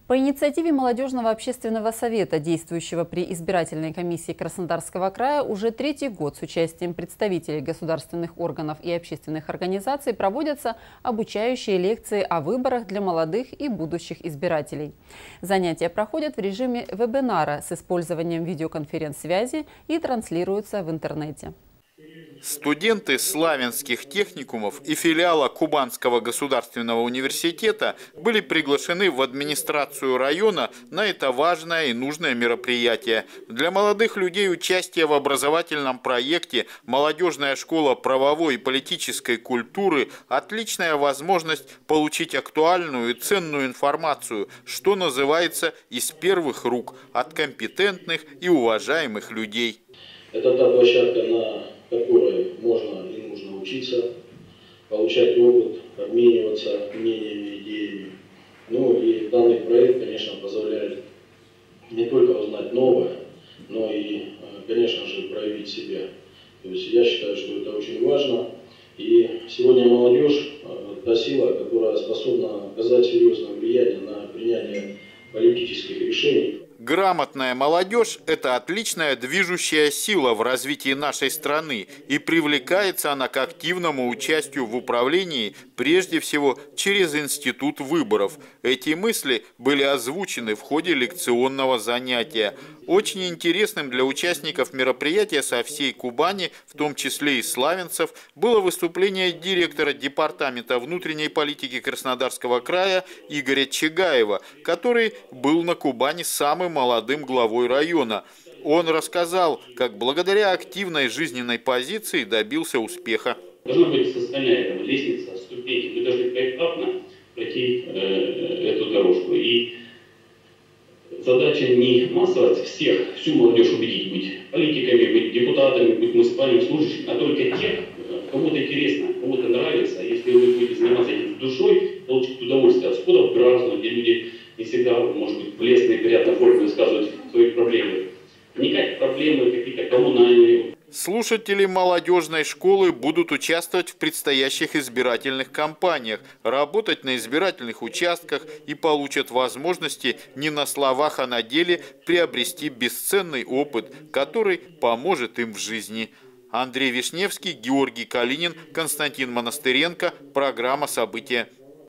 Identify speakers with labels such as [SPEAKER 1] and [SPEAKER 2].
[SPEAKER 1] По инициативе Молодежного общественного совета, действующего при избирательной комиссии Краснодарского края, уже третий год с участием представителей государственных органов и общественных организаций проводятся обучающие лекции о выборах для молодых и будущих избирателей. Занятия проходят в режиме вебинара с использованием видеоконференц-связи и транслируются в интернете.
[SPEAKER 2] Студенты славянских техникумов и филиала Кубанского государственного университета были приглашены в администрацию района на это важное и нужное мероприятие. Для молодых людей участие в образовательном проекте «Молодежная школа правовой и политической культуры» – отличная возможность получить актуальную и ценную информацию, что называется, из первых рук, от компетентных и уважаемых людей.
[SPEAKER 3] Это та площадка, на которой можно и нужно учиться, получать опыт, обмениваться мнениями, идеями. Ну и данный проект, конечно, позволяет не только узнать новое, но и, конечно же, проявить себя. То есть я считаю, что это очень важно. И сегодня молодежь – та сила, которая способна оказать серьезное влияние на принятие политических решений.
[SPEAKER 2] Грамотная молодежь – это отличная движущая сила в развитии нашей страны, и привлекается она к активному участию в управлении прежде всего через институт выборов. Эти мысли были озвучены в ходе лекционного занятия. Очень интересным для участников мероприятия со всей Кубани, в том числе и славянцев, было выступление директора Департамента внутренней политики Краснодарского края Игоря Чагаева, который был на Кубани самым молодым главой района. Он рассказал, как благодаря активной жизненной позиции добился успеха.
[SPEAKER 4] Должна быть социальная лестница, ступеньки. Мы должны поэтапно пройти эту дорожку. И задача не массово всех, всю молодежь убедить, быть политиками, быть депутатами, быть муниципальными служащими, а только тех, кому-то интересно, кому-то нравится. Если вы будете заниматься этим душой, получить удовольствие от сходов граждан, где люди не всегда, может быть, в лестной, приятной форме высказывать свои проблемы. Вникать в проблемы какие-то коммунальные.
[SPEAKER 2] Слушатели молодежной школы будут участвовать в предстоящих избирательных кампаниях, работать на избирательных участках и получат возможности не на словах, а на деле приобрести бесценный опыт, который поможет им в жизни. Андрей Вишневский, Георгий Калинин, Константин Монастыренко. Программа «События».